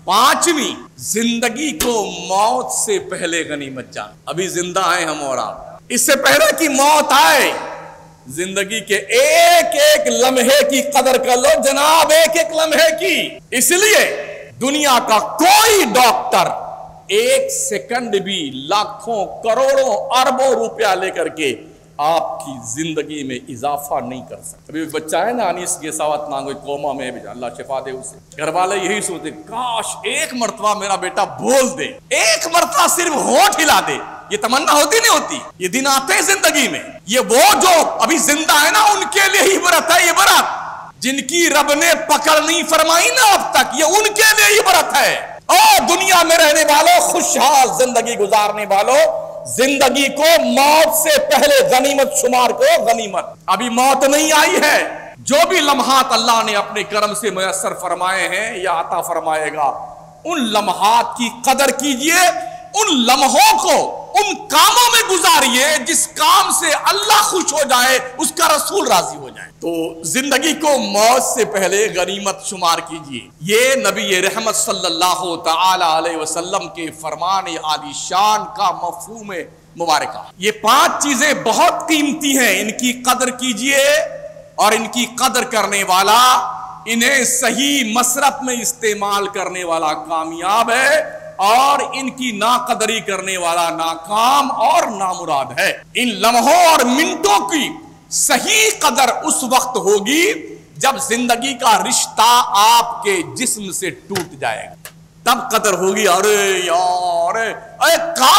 पांचवी, जिंदगी को मौत से पहले गनीमत जान। अभी जिंदा हैं हम और आप, इससे पहले कि मौत आए जिंदगी के एक एक लम्हे की कदर कर लो जनाब, एक एक लम्हे की। इसलिए दुनिया का कोई डॉक्टर एक सेकंड भी लाखों करोड़ों अरबों रुपया लेकर के आपकी जिंदगी में इजाफा नहीं कर सकता। अभी बच्चा है ना अनीस के सावत नांगो कोमा में भी, अल्लाह शिफा दे उसे। घर वाले यही सोचते काश एक मर्तबा मेरा बेटा बोल दे, एक मर्तबा सिर्फ होठ हिला दे। ये तमन्ना होती नहीं होती? ये दिन आते हैं जिंदगी में। ये वो जो अभी जिंदा है ना उनके लिए ही इबरत है। ये इबरत जिनकी रब ने पकड़ नहीं फरमाई ना अब तक, ये उनके लिए इबरत है। और दुनिया में रहने वालों, खुशहाल जिंदगी गुजारने वालों, जिंदगी को मौत से पहले गनीमत शुमार करो। गनीमत अभी मौत नहीं आई है। जो भी लम्हात अल्लाह ने अपने करम से मुयस्सर फरमाए हैं या अता फरमाएगा, उन लम्हात की कदर कीजिए। उन लम्हों को उन कामों में गुजारिए जिस काम से अल्लाह खुश हो जाए, उसका रसूल राजी हो जाए। तो जिंदगी को मौत से पहले गनीमत शुमार कीजिए। ये नबी रहमत सल्लल्लाहु तआला अलैहि वसल्लम के फरमान आलीशान का मफहूम मुबारका। ये पांच चीजें बहुत कीमती हैं, इनकी कदर कीजिए और इनकी कदर करने वाला, इन्हें सही मसरफ में इस्तेमाल करने वाला कामयाब है और इनकी नाकदरी करने वाला नाकाम और नामुराद है। इन लम्हों और मिनटों की सही कदर उस वक्त होगी जब जिंदगी का रिश्ता आपके जिस्म से टूट जाएगा, तब कदर होगी। अरे यार, अरे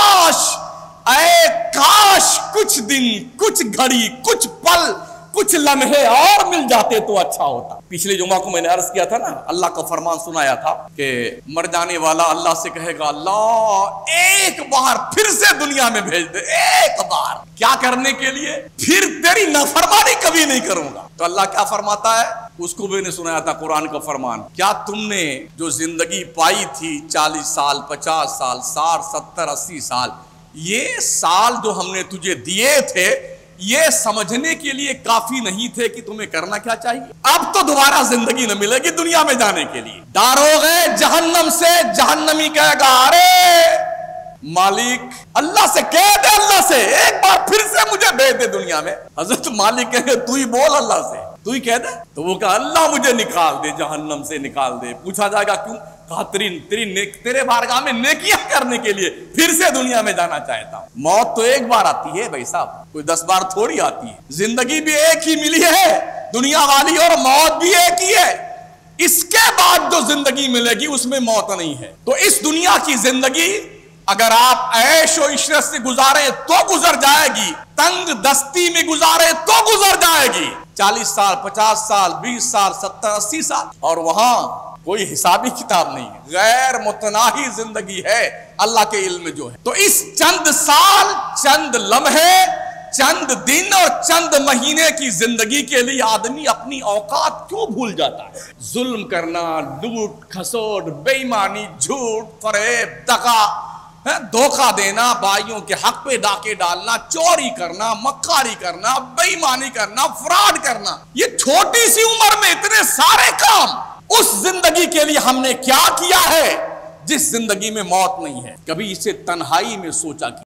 काश कुछ दिन, कुछ घड़ी, कुछ पल, कुछ लम्हे और मिल जाते तो अच्छा होता। पिछले जुमा को मैंने अर्ज किया था ना, अल्लाह का फरमान सुनाया था कि मर जाने वाला अल्लाह से कहेगा, अल्लाह एक बार फिर से दुनिया में भेज दे, एक बार। क्या करने के लिए? फिर तेरी नाफरमानी कभी नहीं करूंगा। तो अल्लाह क्या फरमाता है? उसको मैंने सुनाया था कुरान का फरमान, क्या तुमने जो जिंदगी पाई थी 40 साल, 50 साल, 60, 70, 80 साल, ये साल जो हमने तुझे दिए थे, ये समझने के लिए काफी नहीं थे कि तुम्हें करना क्या चाहिए? अब तो दोबारा जिंदगी न मिलेगी दुनिया में जाने के लिए। डारोगे जहन्नम से, जहन्नमी कहेगा, अरे मालिक, अल्लाह से कह दे, अल्लाह से एक बार फिर से मुझे भेज दे दुनिया में। हजरत मालिक कहेंगे, तू ही बोल अल्लाह से, तू ही कह दे। तो वो कहा, अल्लाह मुझे निकाल दे, जहन्नम से निकाल दे। पूछा जाएगा क्यों? कहा, तेरे बारगाह में नेकियां करने के लिए फिर से दुनिया में जाना चाहता हूं। मौत तो एक बार आती है भाई साहब, कोई 10 बार थोड़ी आती है। जिंदगी भी एक ही मिली है दुनिया वाली, और मौत भी एक ही है। इसके बाद जो जिंदगी मिलेगी उसमें मौत नहीं है। तो इस दुनिया की जिंदगी अगर आप ऐश और इशरत से गुजारे तो गुजर जाएगी, तंग दस्ती में गुजारे तो गुजर जाएगी। 40 साल, 50 साल, 20 साल, 70, 80 साल, और वहां कोई हिसाबी किताब नहीं है। गैर मुतनाही जिंदगी है अल्लाह के इल्म में जो है। तो इस चंद साल, चंद लम्हे, चंद दिन और चंद महीने की जिंदगी के लिए आदमी अपनी औकात क्यों भूल जाता है? जुल्म करना, लूट खसोट, बेईमानी, झूठ, फरेब, दगा, धोखा देना, भाइयों के हक पे डाके डालना, चोरी करना, मक्कारी करना, बेईमानी करना, फ्रॉड करना, ये छोटी सी उम्र में इतने सारे काम। उस जिंदगी के लिए हमने क्या किया है जिस जिंदगी में मौत नहीं है? कभी इसे तन्हाई में सोचा कि